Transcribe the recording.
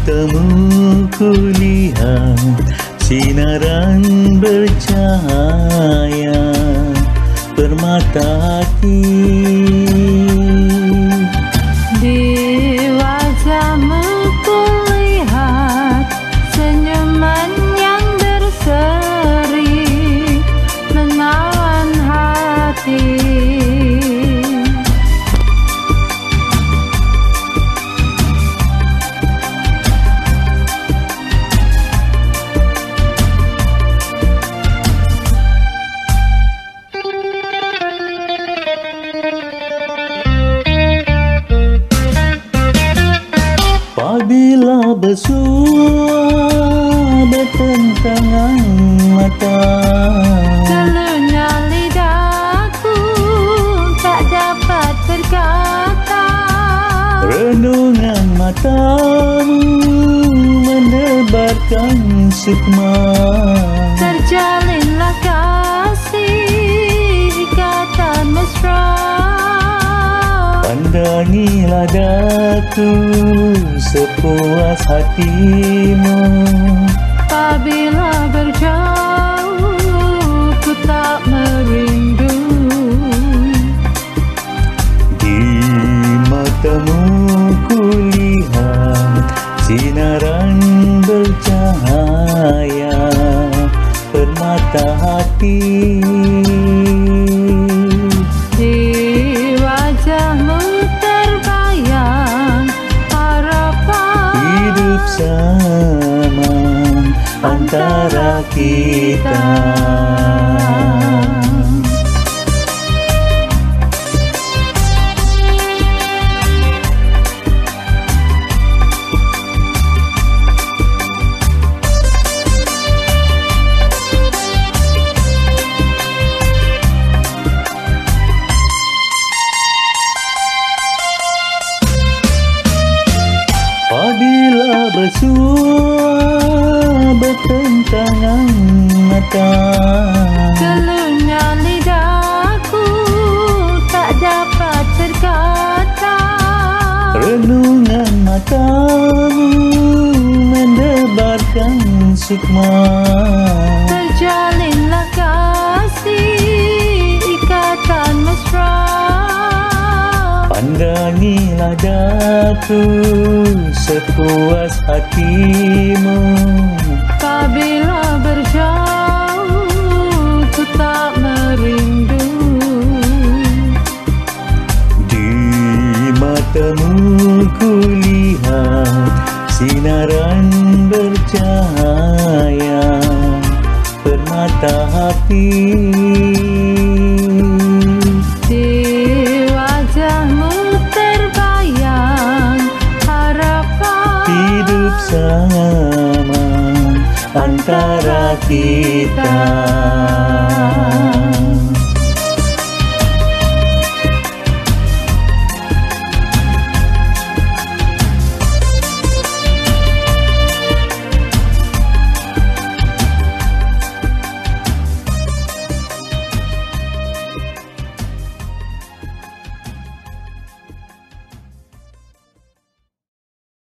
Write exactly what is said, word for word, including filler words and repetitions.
matamu kulihat sinaran bercahaya permata hati. Di wajahmu kulihat senyuman yang berseri menawan hati. Apabila bersua bertentangan mata, Keluhnya lidahku tak dapat berkata. renungan matamu menebarkan sukma. Terjalinlah kasih ikatan mesra. Pandangilah daku sepuas hatimu. Apabila berjauh ku tak merindu. Di matamu kulihat sinaran bercahaya permata hati. Di wajahmu terbayang harapan Hidup sama antara kita. Apabila bersua bertentangan mata, Keluhnya lidahku tak dapat berkata. renungan matamu mendebarkan sukma. Terjalinlah kasih ikatan mesra. Pandangilah daku sepuas hatimu. Apabila berjauh ku tak merindu. Di matamu kulihat sinaran bercahaya permata hati. Di wajahmu terbayang harapan Hidup sama antara kita.